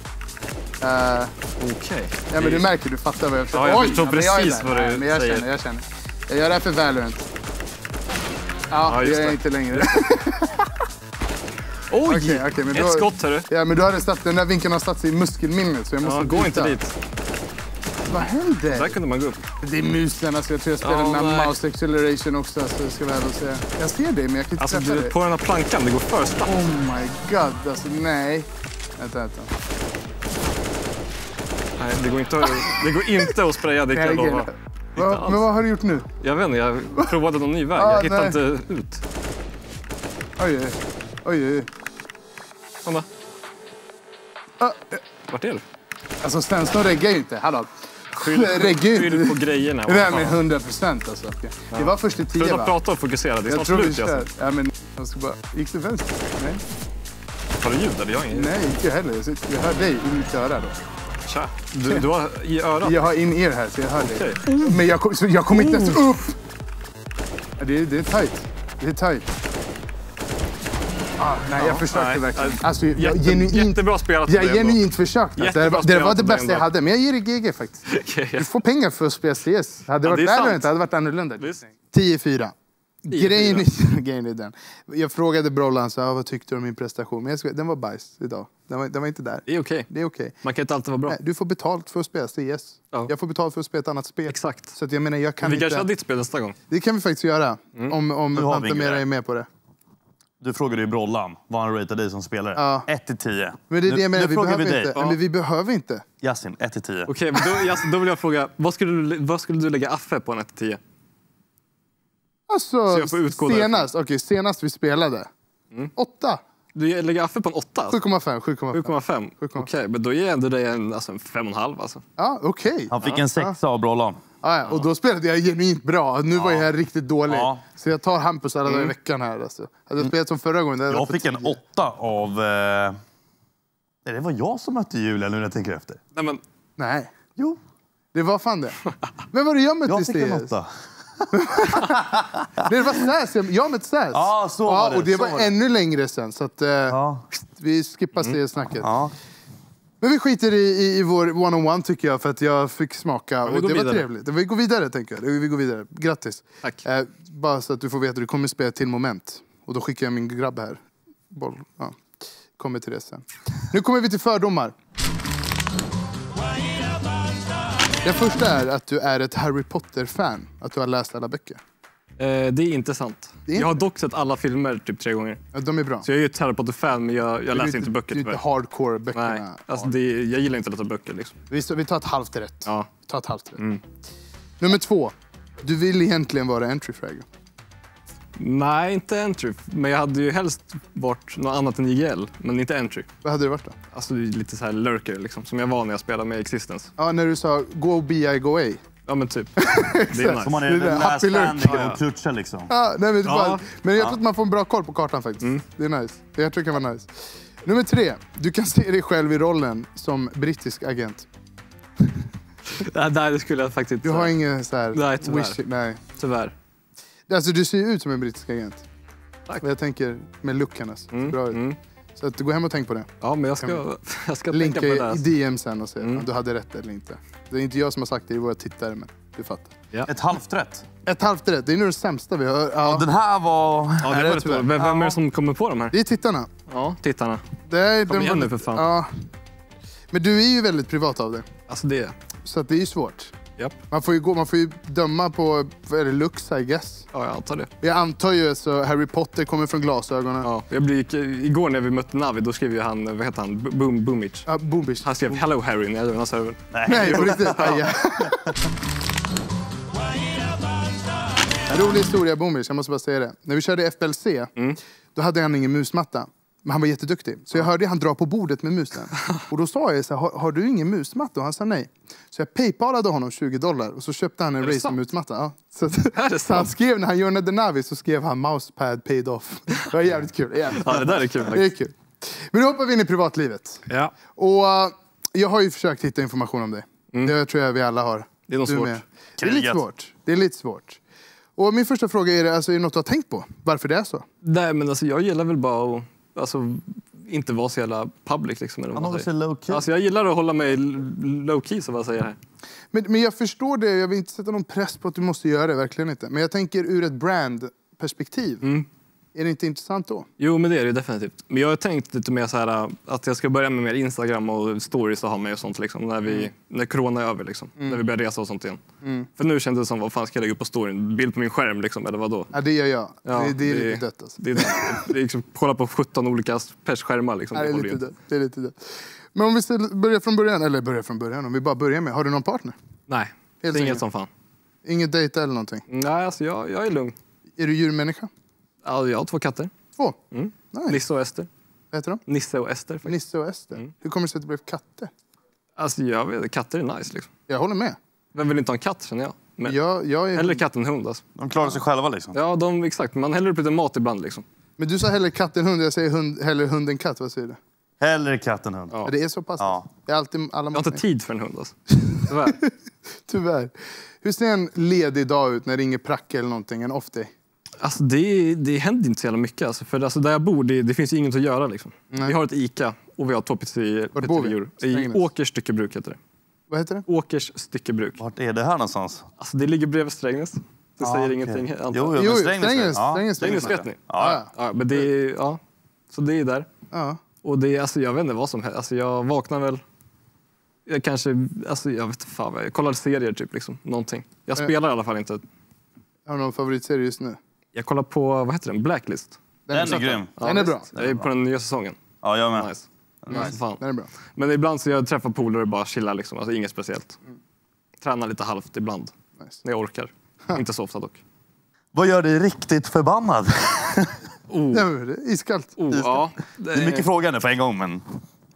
Okej. Ja, men du märker, du fattar vad jag försöker. Ja, jag förstår precis vad du men jag säger. känner. Jag gör det här för Valorant. Ja, det gör jag inte längre. Oj! Okay, men ett skott, hörru. Ja, men du hade satt, den där vinkeln har satt sig i muskelminnet. Så jag måste gå inte dit. Vad hände? Där kunde man gå upp. Det är musen, alltså jag tror jag spelar med mouse acceleration också. Så jag ska väl säga. Jag ser det, men jag kan inte träffa det. På den här plankan, det går för snabbt. Oh my god, alltså nej. Vänta. Nej, det går inte att spraya, det kan jag lova. Men vad har du gjort nu? Jag vet inte, jag provade någon ny väg. Jag hittar inte ut. Oj. Såna. Vart är du? Alltså Svensson reggar ju inte. Hallå. Skyll på grejerna. Nej, men 100% alltså. Okay. Det var först i 10 va? Sluta prata och fokusera, det är snart slut. Ja, men jag ska bara... Gick du vänster? Nej. Har du ljud eller? Jag har ingen. Nej, inte heller. Jag hör dig i mitt öra då. Tja. Du har i örat? Jag har in-ear här så jag hör dig. Men jag kommer inte ens upp! Det är tajt. Nej, jag försökte verkligen. Alltså, jättebra spelat. Jag genuint försökte. Det var det bästa jag hade. Men jag ger det GG faktiskt. Du får pengar för att spela CS. Hade det varit där eller inte, hade det varit annorlunda. 10-4. Grejen är den. Jag frågade Brollan så vad tyckte du om min prestation? Men den var bajs idag. Den var inte där. Det är okej. Man kan inte alltid vara bra. Nej, du får betalt för att spela CS. Ja. Jag får betalt för att spela ett annat spel. Exakt. Så att jag menar, jag kan vi kanske har ditt spel nästa gång. Det kan vi faktiskt göra. Om Pantamera är med på det. Du frågade ju Brollan vad han ratear dig som spelare. 1-10. Men det är det jag menar, vi behöver inte. Men vi behöver inte. Yasin, 1-10. Okej, men då vill jag fråga, vad skulle du lägga Affe på en 1-10? Alltså, senast vi spelade. 8. Du lägger Affe på en 8? 7,5. Okej, men då ger jag ändå dig en 5,5 alltså. Ja, okej. Han fick en 6 av Brollan. Och då spelade jag genuint bra. Nu var jag här riktigt dålig. Så jag tar Hampus alla dagar i veckan här. Alltså. Hade jag spelat som förra gången. Jag fick en 8 av... Det var jag som mötte Julia nu när jag tänker efter. Nej. Jo. Det var fan det. Men vad jag mötte jag fick en 8. Det var Säs. Jag mötte Säs. Ja, så var det. Och det var ännu längre sen. Så att, vi skippar det snacket. Men vi skiter i vår one-on-one tycker jag. För att jag fick smaka. Och det var trevligt. Vi går vidare tänker jag. Vi går vidare. Grattis. Tack. Bara så att du får veta. Du kommer spela till moment. Och då skickar jag min grabb här. Kommer till det sen. Nu kommer vi till fördomar. Det första är att du är ett Harry Potter-fan. Att du har läst alla böcker. Det är inte sant. Jag har dock sett alla filmer typ 3 gånger. Ja, de är bra. Så jag är ju ett Harry Potter-fan, men jag läser inte böcker. Det är inte hardcore-böckerna. Nej, alltså jag gillar inte att läsa böcker. Liksom. Vi tar ett halvt rätt. Ja. Ta ett halvt rätt. Nummer 2. Du vill egentligen vara entry fragger. Nej, inte entry. Men jag hade ju helst varit något annat än IGL, men inte entry. Vad hade det varit då? Alltså lite så här lurker, liksom, som jag var när jag spelade med Existence. Ja, när du sa go BI, go A. Ja, men typ. Det är nice. Som man är last standing och klutchar liksom. Ja, nej, men jag tror att man får en bra koll på kartan faktiskt. Det är nice. Jag tror det kan vara nice. Nummer 3. Du kan se dig själv i rollen som brittisk agent. Nej, det skulle jag faktiskt inte. Du har ingen så här... Nej, tyvärr. Nej. Tyvärr. Alltså, du ser ju ut som en brittisk agent. Tack. Jag tänker med looken. Alltså. Bra ut. Så att, gå hem och tänk på det. Ja, men jag ska linka tänka på det där. i DM sen och se om du hade rätt eller inte. Det är inte jag som har sagt det, det är våra tittare, men du fattar. Ja. Ett halvt rätt. Ett halvt rätt, det är nu det sämsta vi har. Ja. Och den här var... Ja, det var det. Vem är det som kommer på de här? Det är tittarna. Ja, tittarna. Det är Kom igen nu för fan. Ja. Men du är ju väldigt privat av det. Alltså det. Så att det är ju svårt. Japp. Man får ju döma på, vad är det, looks I guess. Ja, jag antar det. Jag antar ju så Harry Potter kommer från glasögonen. Ja, igår när vi mötte Navi, då skrev ju han, vad heter han, Boomich. Ja, Boomich. Han skrev Hello Harry när jag joinade servern. Nej, på riktigt. En rolig historia, Boomich, jag måste bara säga det. När vi körde FLC, då hade han ingen musmatta. Men han var jätteduktig. Så jag hörde han dra på bordet med musen. Och då sa jag så här, har du ingen musmatta? Och han sa nej. Så jag paypalade honom $20 och så köpte han en racer-musmatta. Ja. Så han skrev, när han joinade Navi, så skrev han mousepad paid off. Det var jävligt kul. Ja, det där är kul. Det är kul. Men nu hoppar vi in i privatlivet. Ja. Och jag har ju försökt hitta information om dig. Det tror jag vi alla har. Det är nog svårt. Det är lite svårt. Det är lite svårt. Och min första fråga är, alltså, är det något du har tänkt på? Varför det är så? Nej, men alltså, jag gillar väl bara att inte vara så jävla public. Liksom, eller vad man säger. Low key. Alltså, jag gillar att hålla mig low key, så vad säger här. Men jag förstår det. Jag vill inte sätta någon press på att du måste göra det. Verkligen inte. Men jag tänker ur ett brandperspektiv. Är det inte intressant då? Jo, men det är det definitivt. Men jag har tänkt lite mer så här att jag ska börja med mer Instagram och stories och ha med och sånt liksom, när corona är över liksom. När vi börjar resa och sånt igen. För nu kändes det som, vad fan ska jag lägga upp på storyn? Bild på min skärm liksom, eller vad då? Ja, det gör jag. Ja, det är lite dött alltså. Det är liksom, kolla på 17 olika persskärmar liksom. Ja, det är lite dött. Men om vi börjar från början, om vi bara börjar med, har du någon partner? Nej, det är inget som fan. Inget dejta eller någonting? Nej, alltså jag är lugn. Är du djurmänniska? Ja, jag har 2 katter. 2? Nice. Nisse och Ester. Vad heter de? Nisse och Ester. Faktiskt. Nisse och Ester. Hur kommer det sig att det blev katter? Alltså jag vet, katter är nice liksom. Jag håller med. Vem vill inte ha en katt, känner jag? Men jag är... hellre katt än hund alltså. De klarar sig själva liksom. Ja, exakt. Man häller upp lite mat ibland liksom. Men du sa hellre katt än hund. Jag säger hellre hund än katt. Vad säger du? Hellre katt än hund. Ja. Det är så pass. Ja. Det är alltid alla jag har inte tid för en hund alltså. Tyvärr. Tyvärr. Hur ser en ledig dag ut när det ringer pracka eller någonting? En off day? Alltså det händer inte så jävla mycket. Alltså, för alltså, där jag bor, det finns inget att göra. Liksom. Vi har ett ICA och vi har 2 pizzerior. I Åkers styckebruk heter det. Vad heter det? Åkers styckebruk. Vart är det här någonstans? Alltså, det ligger bredvid Strängnäs. Det säger ingenting. Jo, Strängnäs vet ni. Ja. Men det är, så det är där. Ja. Och det är, alltså, jag vet inte vad som helst. Alltså, jag vaknar väl... Jag kanske... Alltså, jag vet fan. Jag kollar serier typ. Liksom, någonting. Jag spelar i alla fall inte. Har du någon favoritserie just nu? Jag kollar på, vad heter den? Blacklist. Den är grym. Ja, den är bra. Jag är på den nya säsongen. Ja, jag med. Nice. Fan. Den är bra. Men ibland så jag träffar polare och bara chillar liksom. Alltså inget speciellt. Tränar lite halvt ibland. Nice. När jag orkar. Inte så ofta dock. Vad gör dig riktigt förbannad? Nej, men det är iskallt. Ja. Det är mycket frågor nu på en gång, men...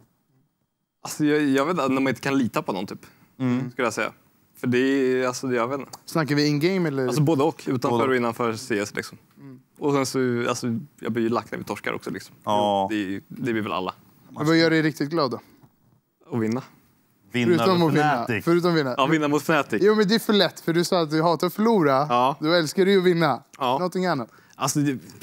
Alltså jag vet inte, när man inte kan lita på någon typ. Skulle jag säga. För det är, alltså jag vet inte. Snackar vi in-game eller? Alltså både och, utanför och innanför CS liksom. Och sen så, alltså jag blir ju lack när vi torskar också liksom. Ja. Det blir väl alla. Men vad gör dig riktigt glad då? Att vinna. Förutom att vinna. Förutom att vinna. Ja, vinna mot Fnatic. Jo, men det är för lätt. För du sa att du hatar att förlora. Ja. Du älskar ju att vinna. Ja. Någonting annat. Alltså,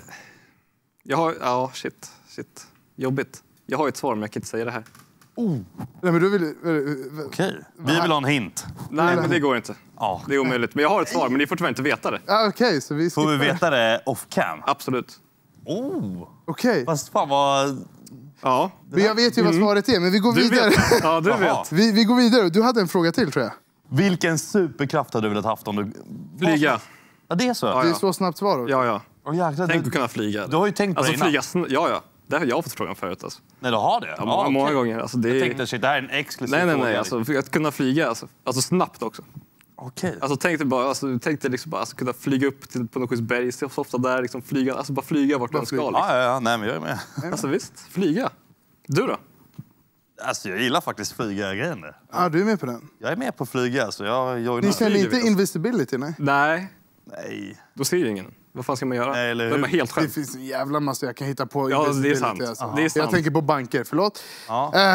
jag har... shit. Jobbigt. Jag har ett svar, men jag kan inte säga det här. Nej, men du vill... Okej. Vi vill ha en hint. Nej, men det går inte. Ja. Det är omöjligt. Men jag har ett svar, men ni får tyvärr inte veta det. Okej, så vi Får vi veta det off-cam? Absolut. Okej. Fast fan vad... Ja. Men jag vet ju vad svaret är, men vi går vidare. Ja, du vet. Vi går vidare. Du hade en fråga till, tror jag. Vilken superkraft hade du velat haft om du... Flyga. Ja, det är så? Det är så snabbt svar också. Ja. Jäklar, Tänk att kunna flyga. Du har ju tänkt på det innan. Flyga ja. Det har jag fått frågan förut. Alltså. Nej, du har det? Ja, många gånger. Alltså, Jag tänkte att det här är en exklusiv Nej. fråga. Alltså, att kunna flyga. Alltså snabbt också. Okej. Alltså tänkte liksom bara kunna flyga upp på något schysst berg, så ofta där, liksom flyga, alltså bara flyga vart man ska. Liksom. Ja, nej men jag är med. Alltså visst, flyga. Du då? Alltså jag gillar faktiskt flyga-grejen. Ja, du är med på den? Jag är med på flyga, alltså. Ni känner inte invisibility, nej? Nej. Då ser ju ingen. Vad fan ska man göra? Nej, eller hur? Då är man helt själv. Det finns en jävla massa jag kan hitta på. Ja, det är sant. Alltså. Det är sant. Jag tänker på banker, förlåt. Ja.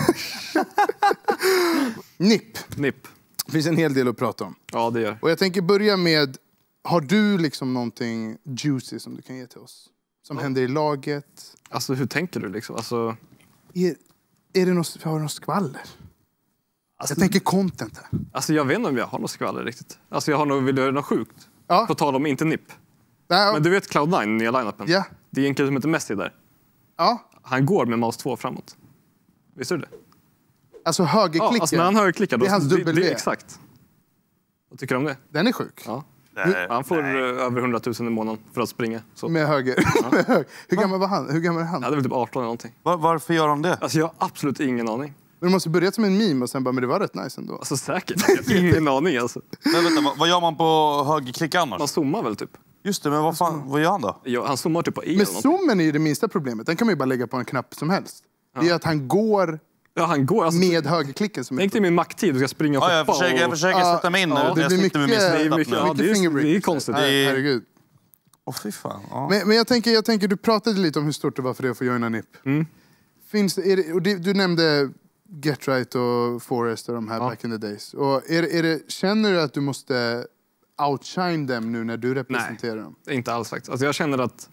NIP. Det finns en hel del att prata om. Ja, det gör. Och jag tänker börja med, har du liksom någonting juicy som du kan ge till oss? Som händer i laget? Alltså hur tänker du liksom? Alltså... Är det har du något skvaller? Alltså, jag tänker content här. Alltså jag vet inte om jag har något skvaller riktigt. Alltså jag har nog, vill du höra något sjukt? Ja. På tal om inte NIP. Men du vet Cloud9, nya line-upen? Ja. Det är en kille som heter Messi där. Ja. Han går med mouse 2 framåt. Visste du det? Alltså högerklicken? Ja, alltså när han högerklickar då. Det är hans W. Det är exakt. Vad tycker du om det? Den är sjuk. Ja. Han får över 100 000 i månaden för att springa. Så. Med höger. Ja. Hur gammal var han? Hur gammal är han? Ja, det var typ 18 eller någonting. Varför gör han det? Alltså jag har absolut ingen aning. Men det måste börjat som en meme och sen bara, men det var rätt nice ändå. Alltså säkert. Jag har ingen aning alltså. Men vänta, vad gör man på högerklick annars? Man zoomar väl typ. Just det, men vad gör han då? Ja, han zoomar typ på E. Men zoomen är ju det minsta problemet. Den kan man ju bara lägga på en knapp som helst. Det är att han går... Ja, han går alltså, med högerklicken som tänk dig min Mac-tid, du ska springa och hoppa. Jag försöker sätta mig in nu. Det blir mycket, det är konstigt. Herregud. Fy fan. Men jag tänker, du pratade lite om hur stort det var för dig att få joina NIP. Finns du nämnde Get Right och Forest och de här back in the days. Och känner du att du måste outshine dem nu när du representerar dem? Nej, inte alls faktiskt. Alltså jag känner att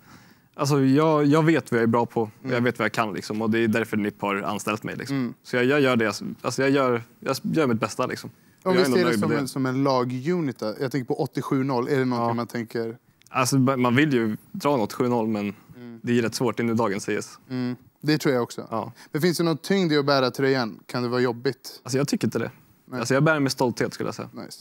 jag vet vad jag är bra på. Jag vet vad jag kan liksom, och det är därför NIP har anställt mig. Liksom. Så jag gör det. Alltså jag gör mitt bästa. Liksom. Om vi ser det som en lagunit. Jag tänker på 87-0. Är det någonting man tänker? Alltså, man vill ju dra något 7-0, men det är rätt svårt in i dagens CS. Det tror jag också. Ja. Det finns ju någon tyngd i att bära tröjan. Kan det vara jobbigt? Alltså jag tycker inte det. Alltså jag bär med stolthet skulle jag säga. Nice.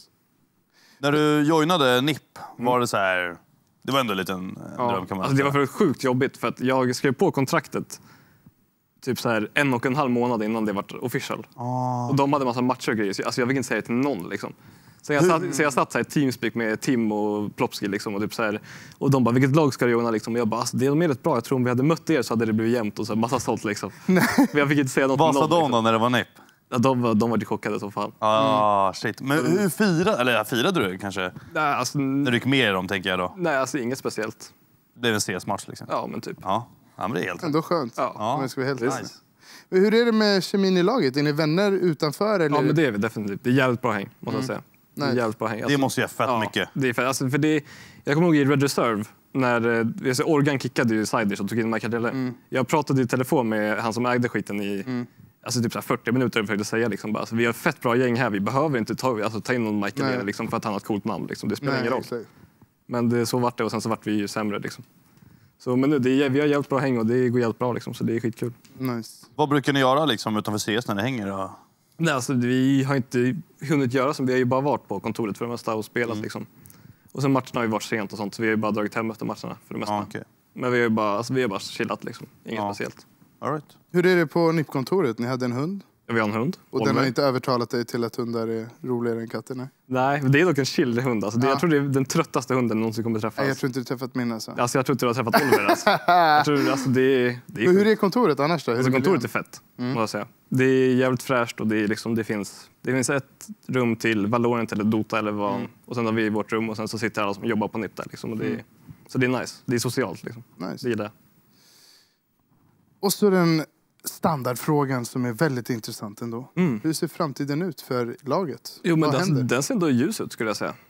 När du joinade NIP, var det så här... Det var ändå en liten dröm kan man alltså det var för sjukt jobbigt för att jag skrev på kontraktet typ så här 1,5 månad innan det var official. Och de hade en massa matcher och grejer. Alltså jag fick inte säga det till någon liksom. Så jag satt så här teamspeak med Tim och Plopski liksom, och typ så här, och de bara, vilket lag ska du joina liksom? Och jag bara, alltså, det är rätt bra. Jag tror om vi hade mött er så hade det blivit jämnt och så här, massa sålt liksom. Men jag fick inte säga något. Vad sa de liksom. då när det var NIP? Ja, de var ju chockade som fan. Shit. Men hur firade du kanske? Nej, alltså, när du gick med i dem tänker jag då? Nej, alltså inget speciellt. Det är en CS-match liksom? Ja, men typ. Ja, men det är helt ändå skönt. Ja. Men det ska vara helt nice. Hur är det med kemin i laget? Är ni vänner utanför? Eller? Ja, men det är vi definitivt. Det är jävligt bra häng, måste jag säga. Det är jävligt bra häng. Det måste jag fett mycket. Det är fett. Alltså, för det, jag kommer ihåg i Red Reserve, när Organ kickade ju Siders och tog in Mike. Jag pratade i telefon med han som ägde skiten i alltså typ så 40 minuter och försökte säga liksom, bara, alltså, vi har fett bra gäng här, vi behöver inte ta in någon Michael liksom, för att han har ett coolt namn. Liksom. Det spelar ingen roll. Exakt. Men så vart det, och sen så vart vi ju sämre. Liksom. Så, men nu, vi har jävligt bra häng och det går jävligt bra, liksom, så det är skitkul. Nice. Vad brukar ni göra liksom, utanför CS när ni hänger? Då? Nej, alltså, vi har inte hunnit göra som vi har ju bara varit på kontoret för det mesta och spelat. Liksom. Och sen matcherna har ju varit sent och sånt, så vi har ju bara dragit hem efter matcherna för det mesta. Okay. Men vi har bara chillat, liksom. Inget speciellt. All right. Hur är det på NIP-kontoret? Ni hade en hund? Ja, vi har en hund. Och den har inte övertalat dig till att hundar är roligare än katter? Nej, det är dock en chill hund. Alltså, jag tror det är den tröttaste hunden någonsin kommer träffa. Nej, jag tror inte du har träffat min alltså. Jag tror inte du har träffat Oliver. Alltså. Jag tror, alltså, det är hur är kontoret annars då? Alltså, kontoret är fett, måste jag säga. Det är jävligt fräscht och det, är liksom, det finns ett rum till Valorant eller Dota eller vad. Och sen har vi vårt rum och sen så sitter alla som jobbar på NIP där. Liksom, och så det är nice. Det är socialt. Liksom. Nice. Det gillar jag. Och så den standardfrågan som är väldigt intressant ändå. Hur ser framtiden ut för laget? Jo, men den ser ändå ljus ut skulle jag säga.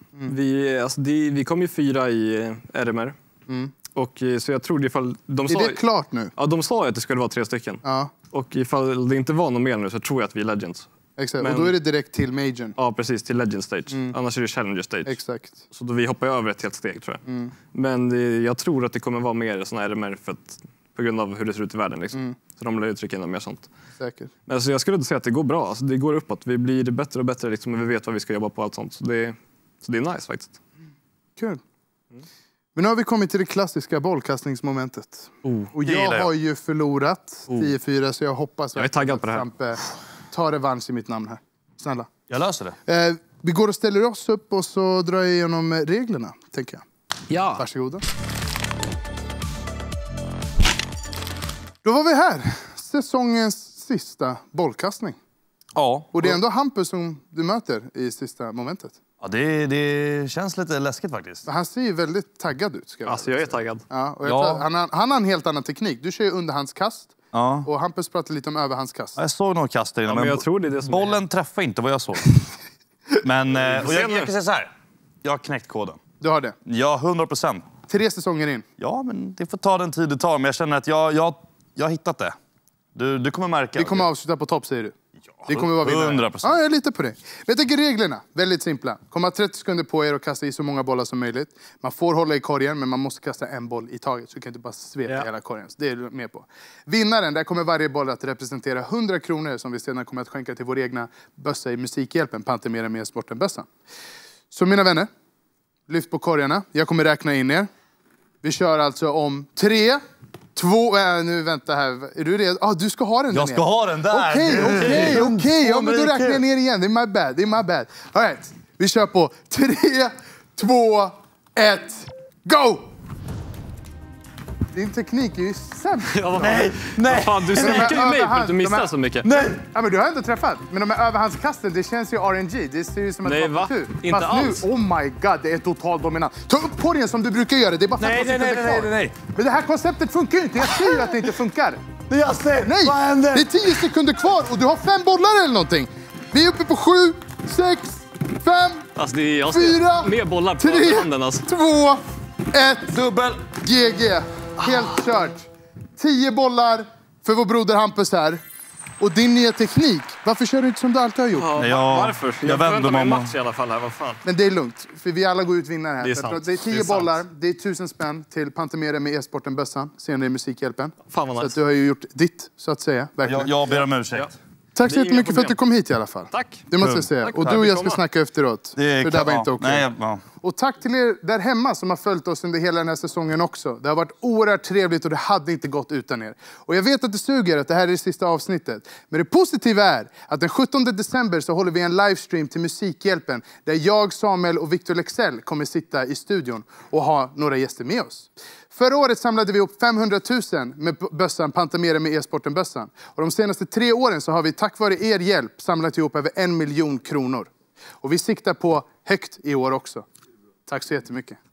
Vi kom ju 4 i RMR. Och så jag tror ifall är det klart nu? Ja, de sa att det skulle vara 3 stycken. Ja. Och ifall det inte var någon mer nu så tror jag att vi är Legends. Exakt, och då är det direkt till Majorn. Ja, precis, till Legend Stage. Annars är det Challenger Stage. Exakt. Så då vi hoppar över ett helt steg tror jag. Men jag tror att det kommer vara mer såna RMR för att, på grund av hur det ser ut i världen. Liksom. Så de lär trycka in mer sånt. Säkert. Men alltså, jag skulle säga att det går bra. Alltså, det går uppåt. Vi blir bättre och bättre liksom, och vi vet vad vi ska jobba på allt sånt. Så det är nice faktiskt. Kul. Men nu har vi kommit till det klassiska bollkastningsmomentet. Och jag har ju förlorat 10-4 så jag hoppas jag är taggad på det här. Sampe tar revansch i mitt namn här. Snälla. Jag löser det. Vi går och ställer oss upp och så drar jag igenom reglerna, tänker jag. Ja. Varsågoda. Då var vi här. Säsongens sista bollkastning. Ja. Och det är ändå Hampus som du möter i sista momentet. Ja, det känns lite läskigt faktiskt. Han ser ju väldigt taggad ut. Ska Alltså jag är taggad. Ja, och han har en helt annan teknik. Du kör ju underhandskast. Ja. Och Hampus pratar lite om överhandskast. Jag såg nog kastet innan, men jag tror det är det som bollen träffar inte vad jag såg. Men och jag kan säga så här. Jag har knäckt koden. Du har det? Ja, 100%. 3 säsonger in. Ja, men det får ta den tid det tar. Men jag känner att jag har hittat det. Du kommer märka. Vi kommer avsluta på topp, säger du? Ja, det kommer vara vinnare. 100%. Ja, jag litar på det. Men jag tänker reglerna. Väldigt simpla. Kommer ha 30 sekunder på er och kasta i så många bollar som möjligt. Man får hålla i korgen, men man måste kasta en boll i taget. Så du kan inte bara svepa hela korgen. Det är du med på. Vinnaren, där kommer varje boll att representera 100 kronor som vi sedan kommer att skänka till vår egna bössa i Musikhjälpen. Pantemera med sporten bössan. Så mina vänner, lyft på korgarna. Jag kommer räkna in er. Vi kör alltså om 3, 2... nu vänta här. Är du redo? Du ska ha den där. Jag ska ha den där. Okej. Ja, men då räknar jag ner igen. Det är my bad. All right. Vi kör på 3, 2, 1, go! Din teknik är ju sämst. Nej. Fan, du skriker ju mig för att du missar så mycket. Nej. Ja, men du har ändå träffat. Men de här överhandskasten, det känns ju RNG. Det ser ju som ett vapentur. Inte alls. Nu, oh my god, det är total dominant. Ta upp korgen som du brukar göra. Det är bara 15 sekunder kvar. Nej. Men det här konceptet funkar ju inte. Jag ser ju att det inte funkar. Det jag ser. Nej, vad händer? Det är 10 sekunder kvar och du har 5 bollar eller någonting. Vi är uppe på 7, 6, 5, alltså det är, jag 4, mer bollar på handen alltså. 2, 1. Dubbel. GG. Helt kört. 10 bollar för vår broder Hampus här. Och din nya teknik. Varför kör du inte som du alltid har gjort? Varför? Jag vänder mig match i alla fall här. Vad fan? Men det är lugnt. För vi alla går ut vinnare här. Det är sant. Det är 10 bollar. Det är 1000 spänn till Pantemera med e-sporten bössan. Senare i Musikhjälpen. Fan vad nice. Så att du har ju gjort ditt, så att säga. Verkligen. Jag ber om ursäkt. Tack så jättemycket för att du kom hit i alla fall. Tack. Det måste jag säga. Tack. Och du och jag ska snacka efteråt. För det var inte okej. Och tack till er där hemma som har följt oss under hela den här säsongen också. Det har varit oerhört trevligt och det hade inte gått utan er. Och jag vet att det suger att det här är det sista avsnittet. Men det positiva är att den 17 december så håller vi en livestream till Musikhjälpen. Där jag, Samuel och Victor Lexell kommer sitta i studion och ha några gäster med oss. Förra året samlade vi upp 500 000 med bössan, Pantemera med e-sporten bössan. Och de senaste 3 åren så har vi tack vare er hjälp samlat ihop över 1 miljon kronor. Och vi siktar på högt i år också. Tack så jättemycket.